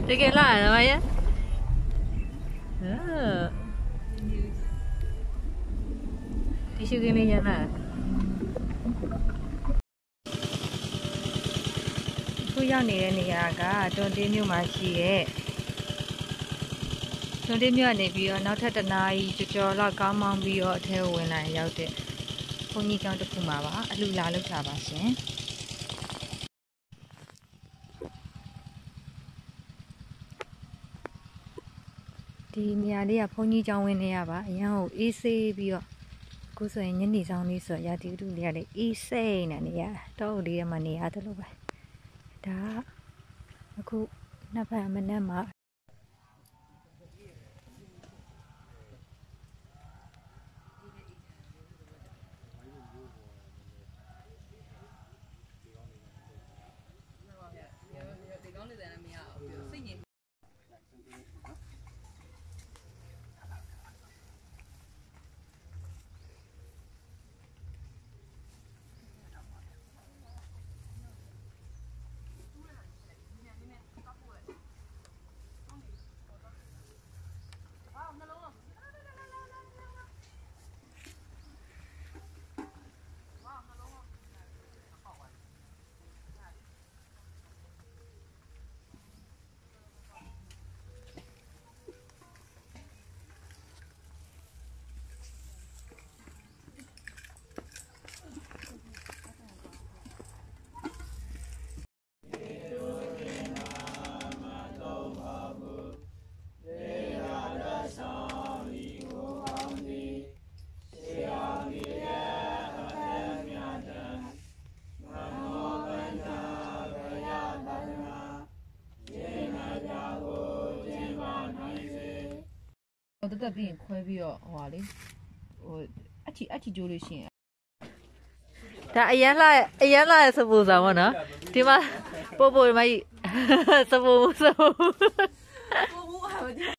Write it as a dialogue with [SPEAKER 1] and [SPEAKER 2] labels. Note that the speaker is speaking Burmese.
[SPEAKER 1] 这个哪的玩意？继续给你讲啦。不要你的你啊，噶，中地庙嘛是的。中地庙那边နောက်ထပ်တနာရီကျော်လောက်ကောင်းမောင်းပြီးတော့အထဲဝင်လာရောက်တဲ့ဘုန်းကြီးကျောင်းတစ်ခုမှာပါအလှလာလောက်တာပါရှင်ဒီနေရာလေးကဘုန်းကြီးကျောင်းဝင်နေရပါအရန်ကိုအေးဆေးပြီးတော့အခုဆိုရင်ညနေဆောင်လေးဆိုရာသီဥတုလေးကလည်းအေးစိမ့်နေနေရတောအုပ်လေးထဲမှာနေရတယ်လို့ပဲဒါအခုနှစ်ဖက်မနက်မှာ我得变快比较好嘞，我一起做就行。但原来是不什么呢？对吗？波波嘛，是不？